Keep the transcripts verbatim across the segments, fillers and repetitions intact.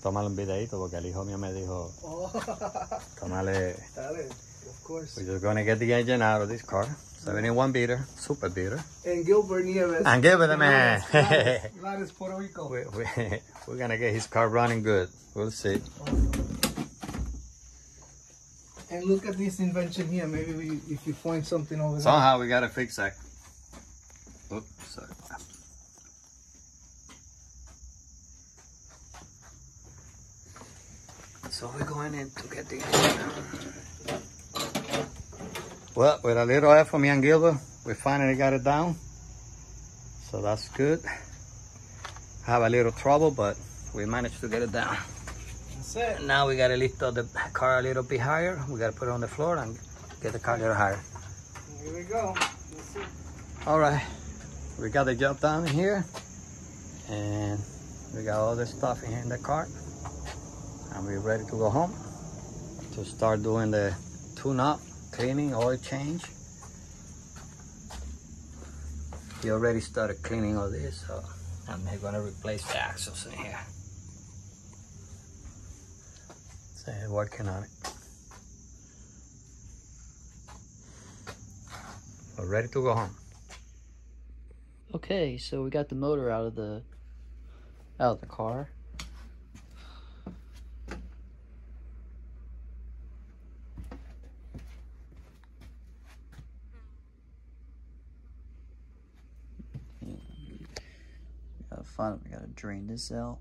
tómale un videito porque el hijo mío me dijo, Oh. tómale. Dale, of course. We're just gonna get the engine out of this car. seventy-one beater, super beater. And Gilbert Nieves. And Gilbert, the man. Gladys, Gladys, Puerto Rico. we, we, we're gonna get his car running good. We'll see. And look at this invention here. Maybe we, if you find something over there. Somehow we gotta fix that. Oops, sorry. So we're going in to get the engine. Well, with a little effort from me and Gilbert, we finally got it down. So that's good. Have a little trouble, but we managed to get it down. That's it. Now we gotta lift up the car a little bit higher. We gotta put it on the floor and get the car a little higher. Here we go. That's it. All right, we got the job done here, and we got all the stuff in here in the car, and we're ready to go home to start doing the tune-up, cleaning, oil change. He already started cleaning all this, so I'm gonna replace the axles in here. So he's working on it. We're ready to go home. Okay, so we got the motor out of the out of the car. We gotta find we gotta drain this out.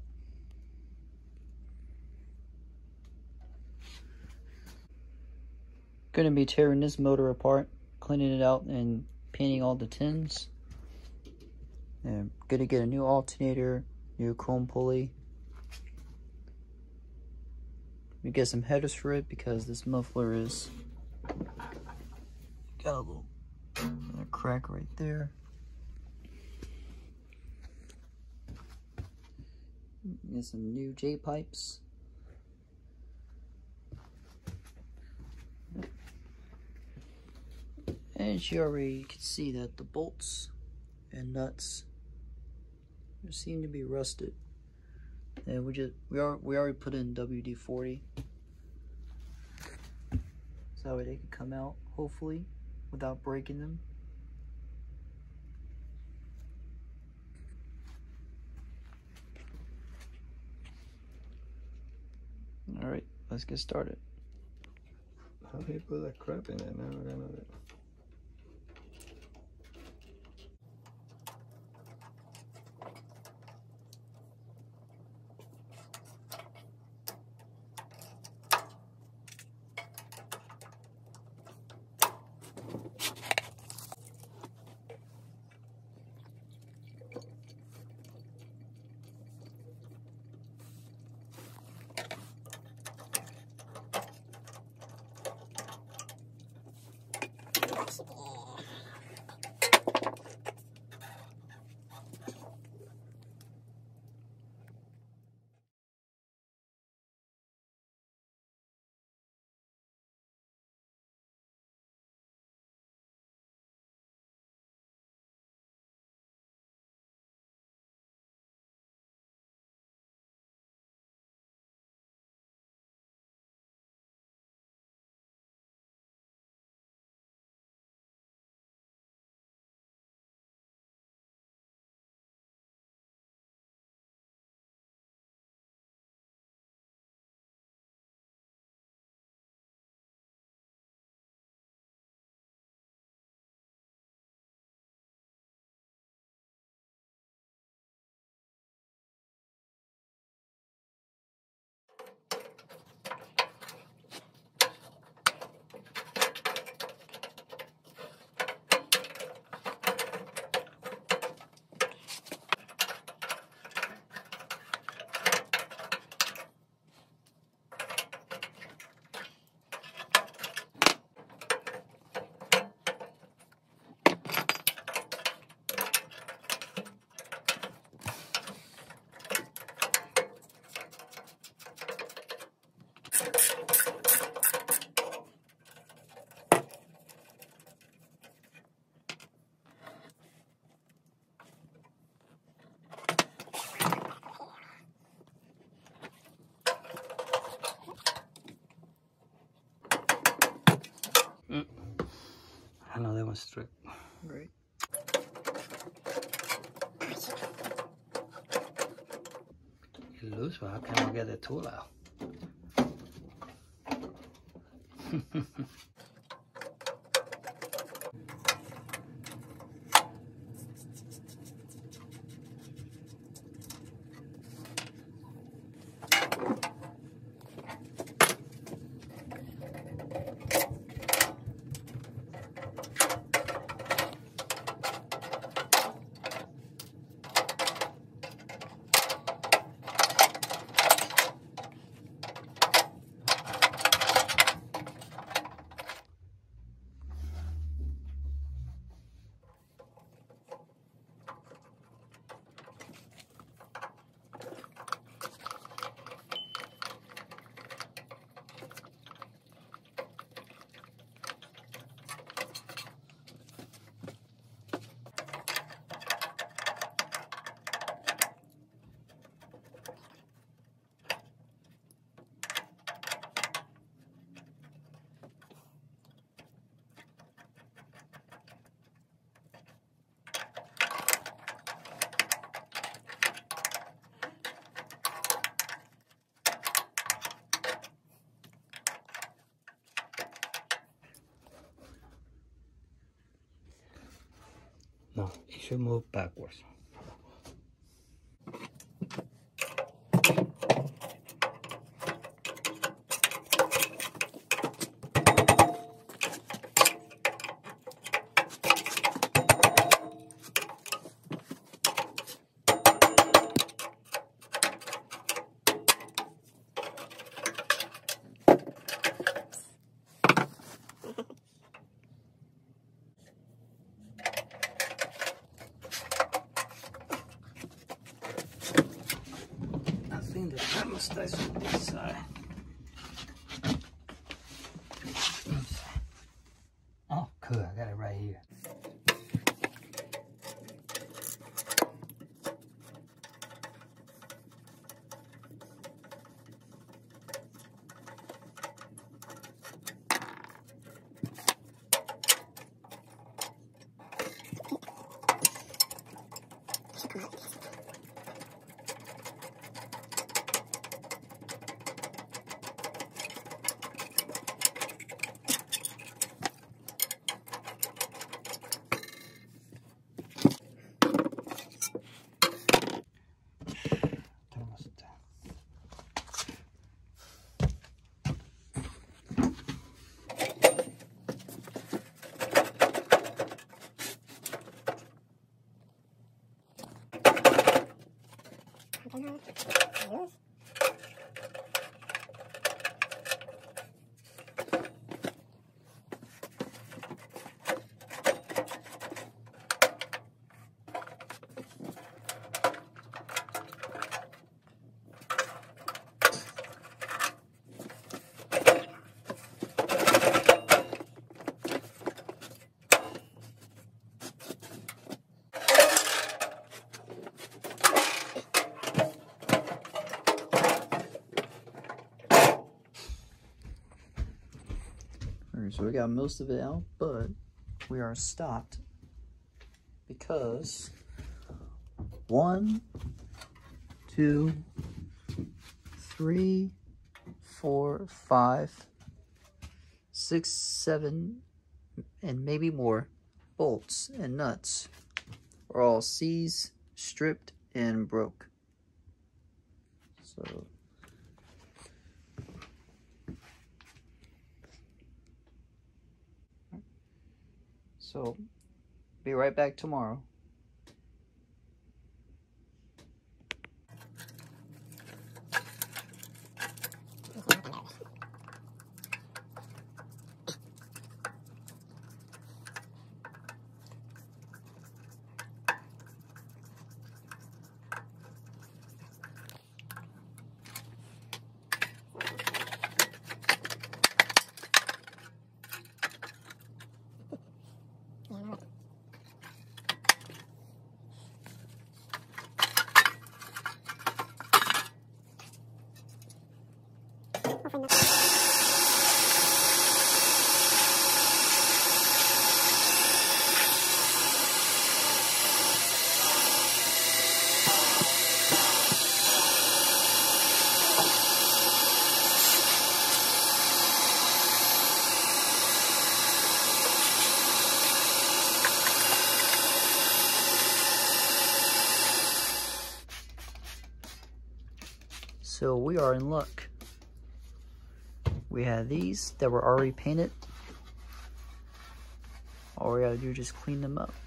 Gonna be tearing this motor apart, cleaning it out and painting all the tins. And gonna get a new alternator, new chrome pulley. We get some headers for it because this muffler is got a little a crack right there. Get some new J pipes. And you already can see that the bolts and nuts seem to be rusted. And we just we are we already put in W D forty, so that way they can come out hopefully without breaking them. All right, let's get started. How do you put that crap in there? Now I don't know that. Almost straight. Right. It's loose, but how can I get the tool out? No, it should move backwards. I think the thermostat's on this side. Oh, good. I got it right here. Alright, so we got most of it out, but we are stopped because one, two, three, four, five, six, seven, and maybe more bolts and nuts are all seized, stripped, and broke. So So, be right back tomorrow. So we are in luck. We have these that were already painted. All we gotta do is just clean them up.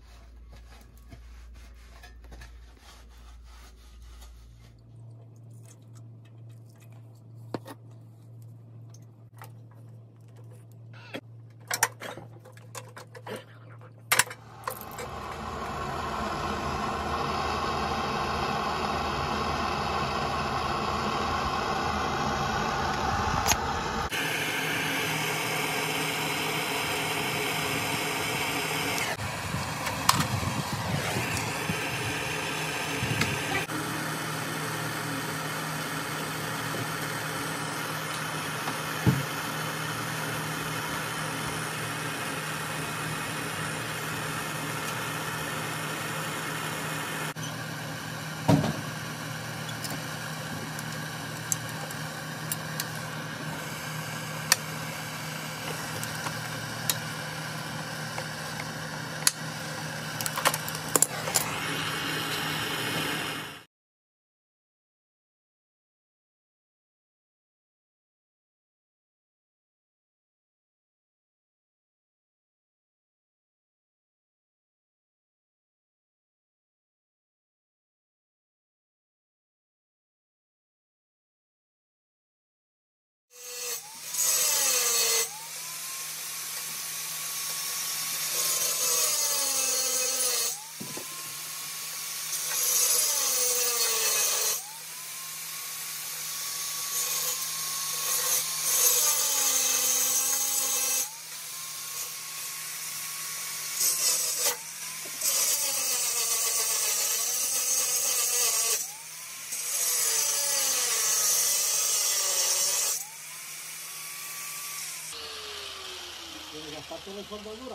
¿Quieres gastarte de soldadura?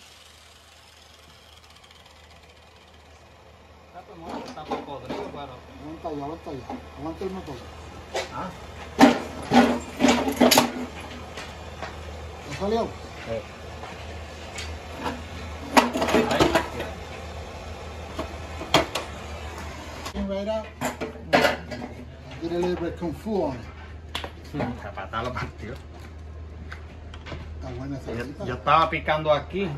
Está por podrido, pero... Aguanta ya, aguanta ya. Aguanta el motor. ¿Ah? ¿Te salió? Sí. Ahí. Right out. Get a little bit kung fu on it. La patada lo partió. Está buena esa Yo, cosita. yo estaba picando aquí.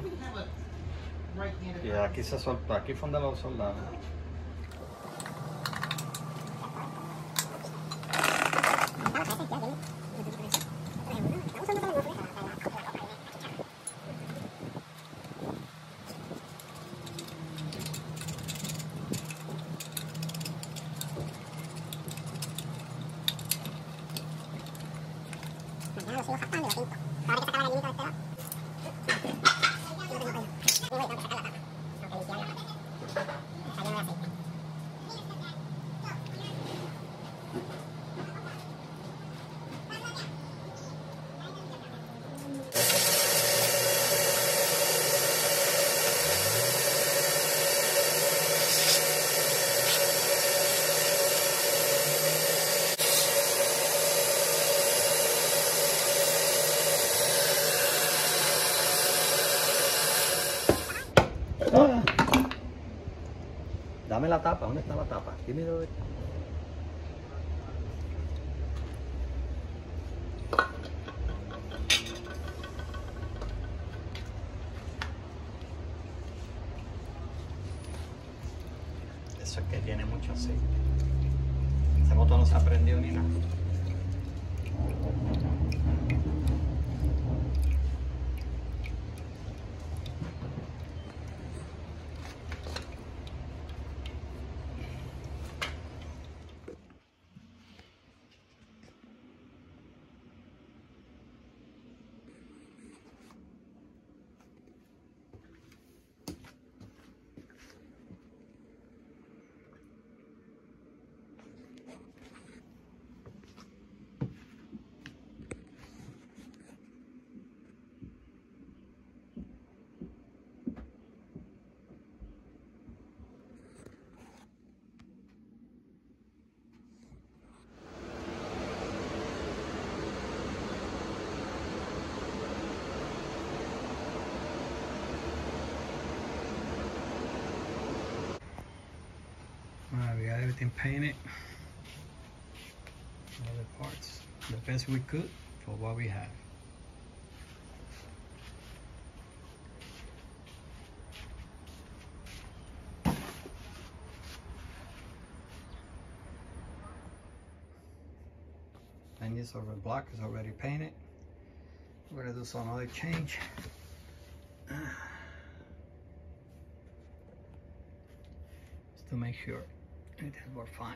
Y aquí se soltó. Aquí fue donde lo soldaron. Ah. Dame la tapa, ¿dónde está la tapa? Give me the... Eso es que tiene mucho aceite. Ese motor no se ha prendido ni nada. Alright, we got everything painted. parts the best we could for what we have. And this over block is already painted. We're gonna do some other change. Just to make sure it works fine.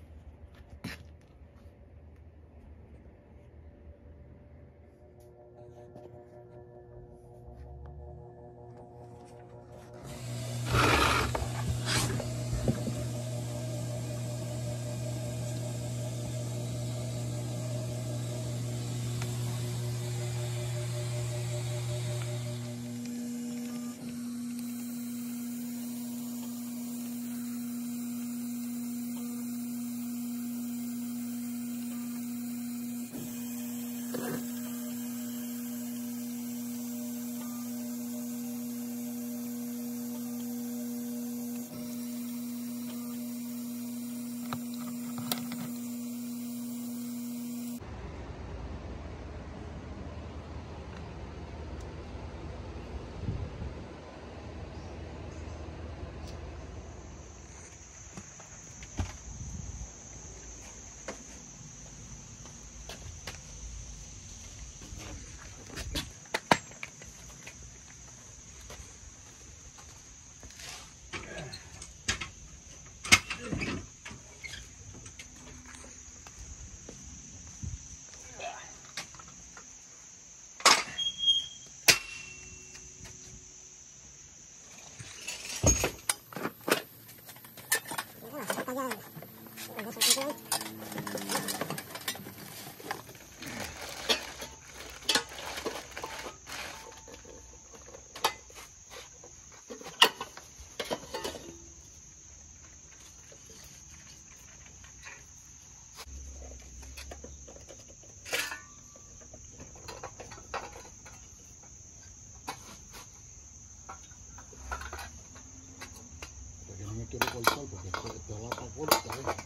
Quiero cortar porque te, te va para corta, ¿eh?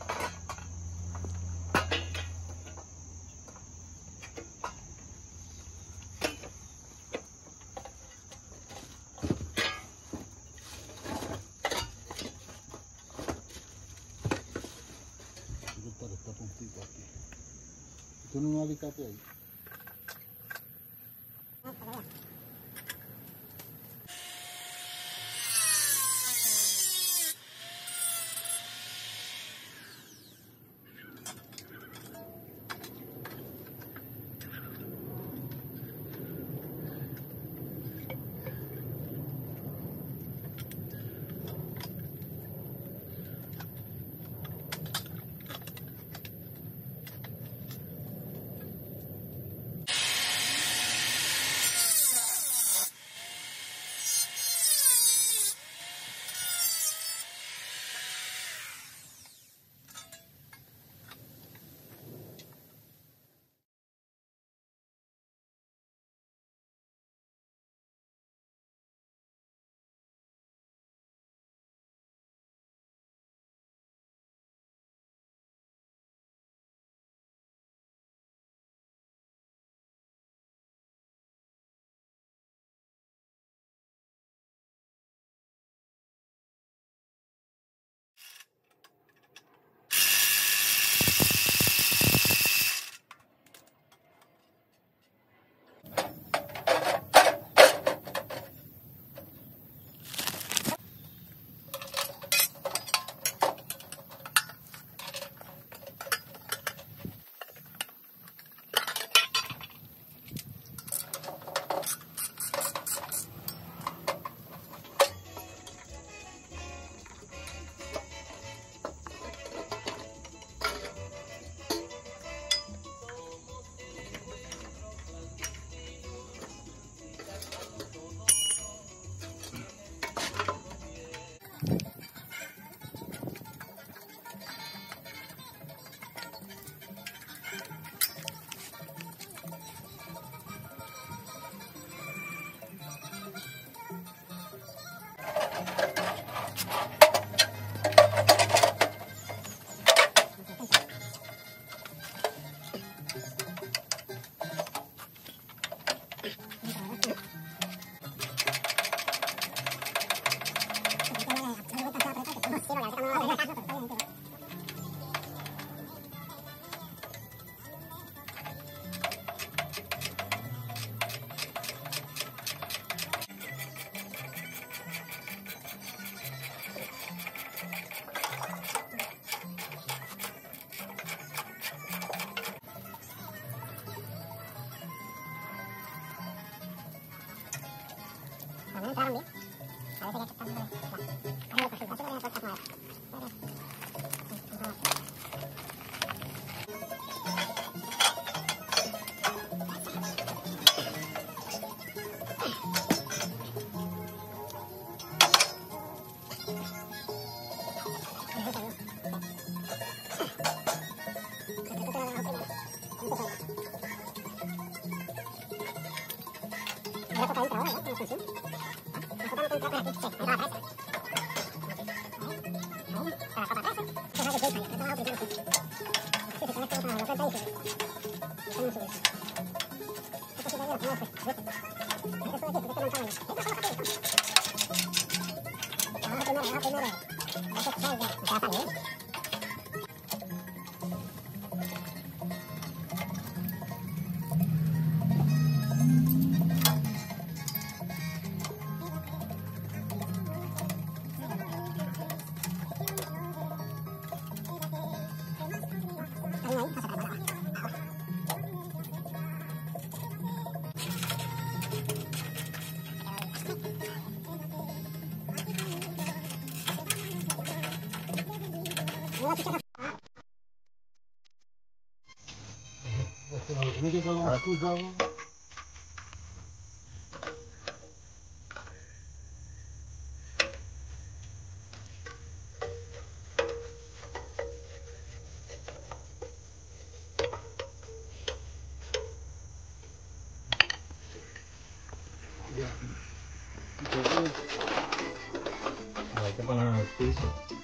Quiero cortar esta puntita aquí. ¿Tiene un alicate ahí? Hay que ponerlo en el piso.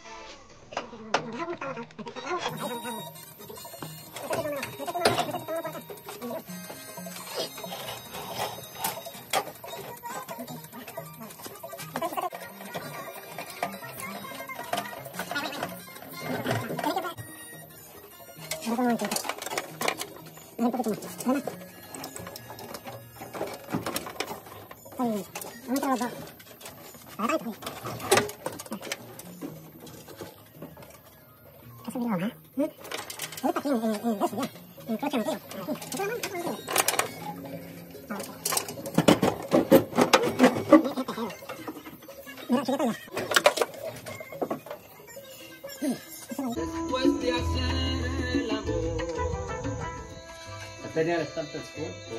Después de hacer el amor. Tenía el estampe corto.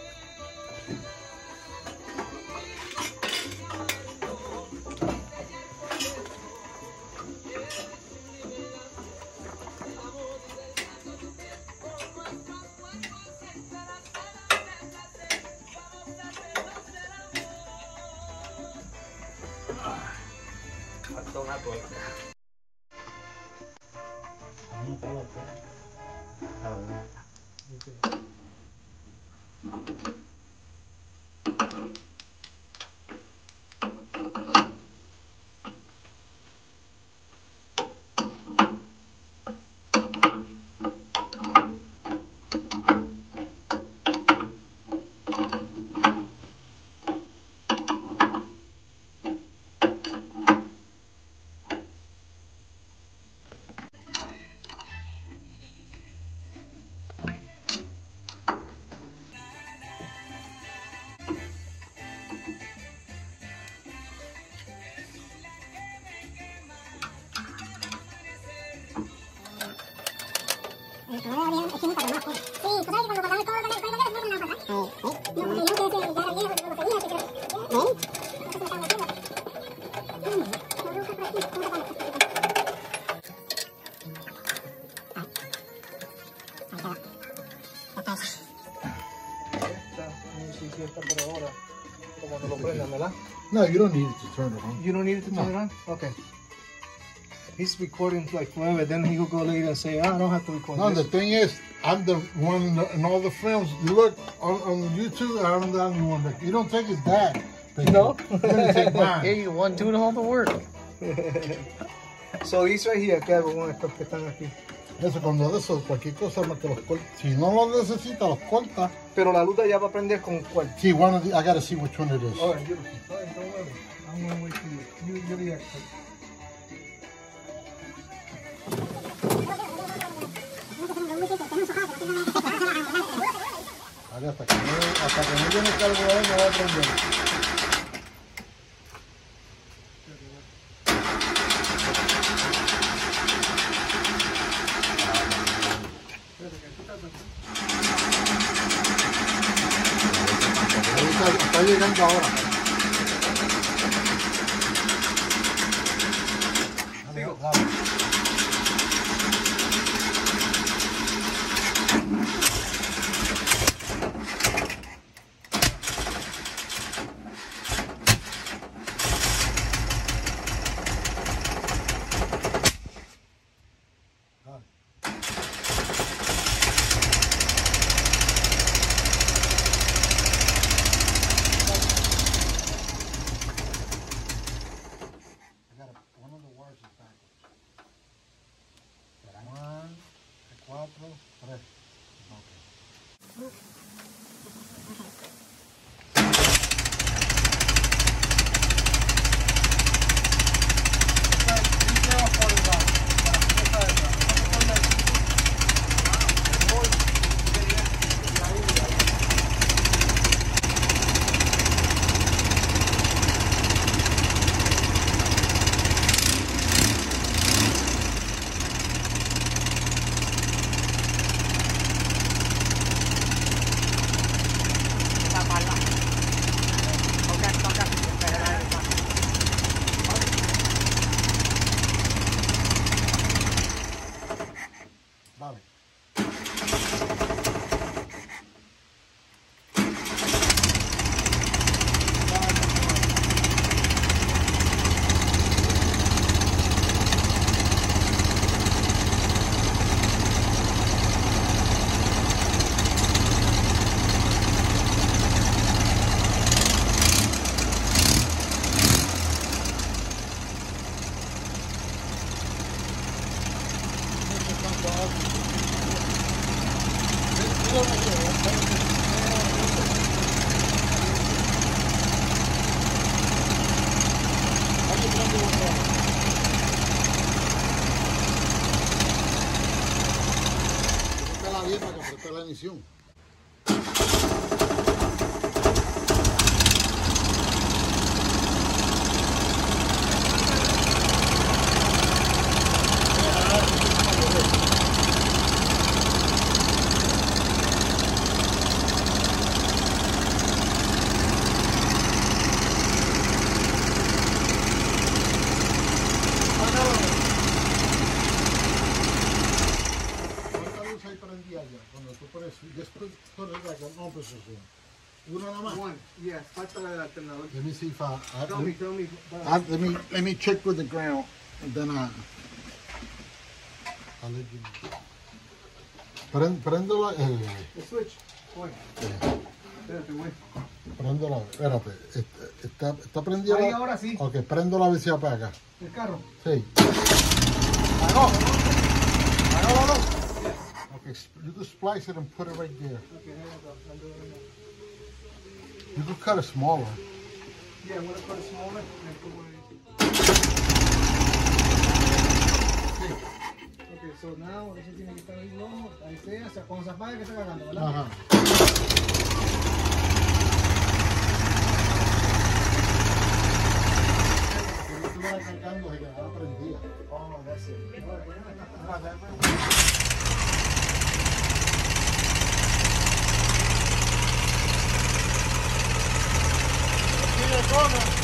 Falta una cosa. No, you don't need it to turn it on. You don't need it to turn No. it on? Okay. He's recording like forever, then he'll go later and say, oh, I don't have to record No, the this. thing is, I'm the one in, the, in all the films. You look on, on YouTube, I'm the only one that you don't take his dad. No? You only take mine. Hey, you one doing all the work. So he's right here, que hago con estos que están aquí. Eso, cuando de eso, cualquier cosa, que los corta. Si no los necesita, los corta. Pero la luz de allá va a prender con cuál. See, one of the, I gotta see which one it is. All right, beautiful. All right, don't worry. I'm gonna wait for you. You, you're the expert. Vale, hasta que no, hasta que no viene el cargador, no va a prender. llegando ahora. Sigo. Dale. Cuatro, tres. La dieta que apreté la emisión. Cuando tú pones, después pones la no posición. Uno nada más. One. Yeah, falta el alternador. Let me see if I, I Tell me, tell me. I, let me let me check with the ground and then I I'll let you know. Prend, préndela, eh, The switch. Voy. eh, Espérate, güey. préndela, espérate, está, está prendida. Ahí la- ahora sí. Ok, préndela a ver si apaga. El carro. Sí. Pagó. Pagó, pagó. Okay, sp- you can splice it and put it right there. Okay, here we go. I'll do it right now. You can cut it smaller. Yeah, I'm gonna put it smaller and put one of these. Okay, so now, eso tiene que estar ahí rojo. Ahí sea, o sea, cuando se apague que está cagando, ¿verdad? Ajá. Si tú vas cargando, se quedará prendida. Oh, that's it. All right, well, not that way. Aquí de cono.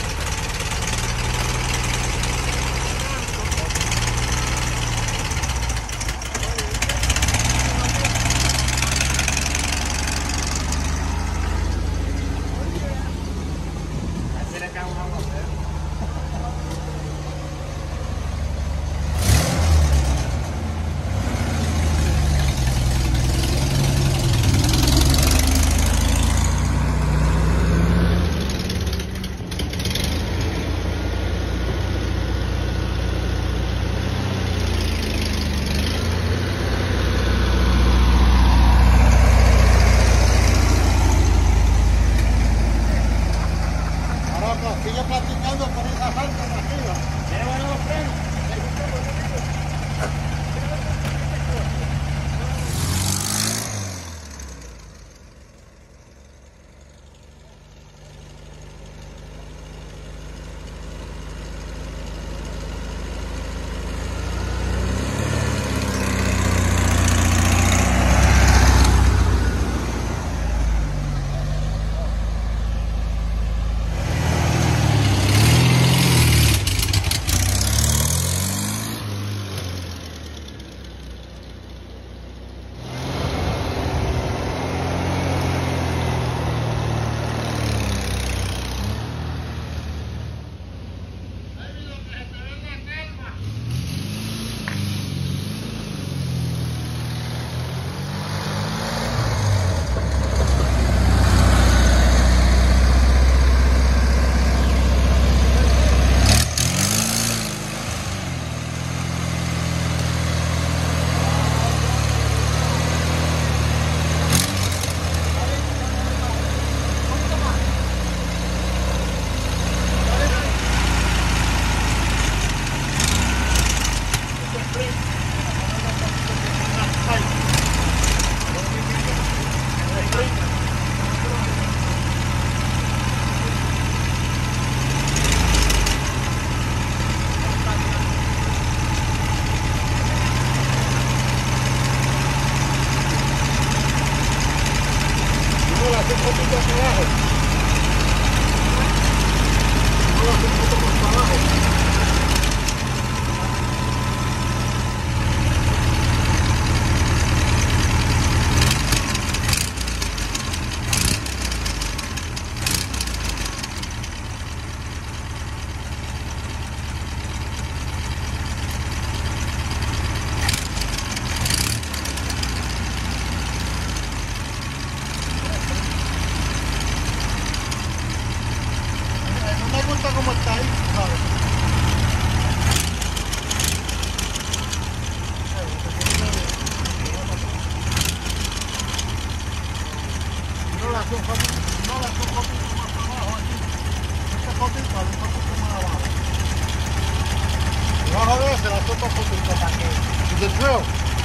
se la sopa un poquito para que... The drill.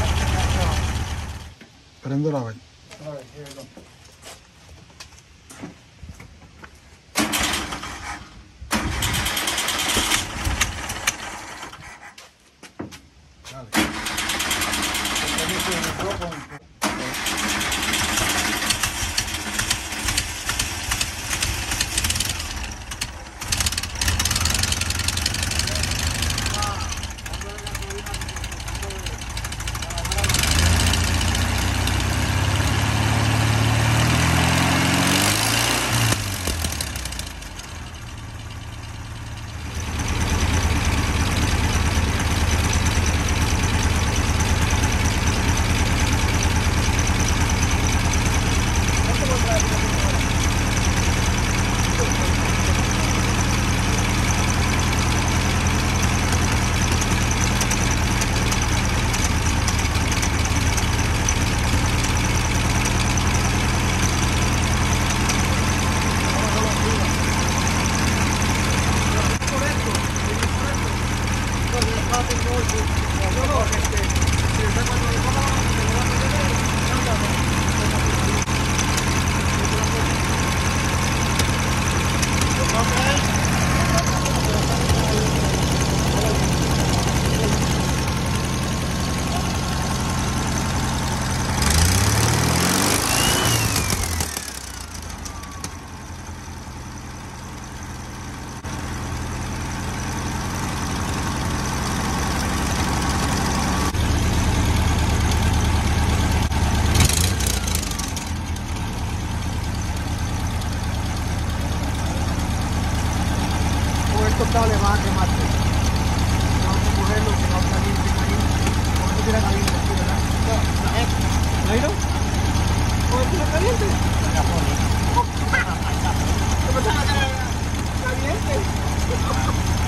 Prendelo a ver. All right, here we go. Cable va a quemarte. Vamos a cogerlo que no está limpio ahí. ¿Cómo tú quieres caliente aquí, verdad? No, ¿no? ¿Cómo tú quieres caliente? ¿Cómo estás caliente?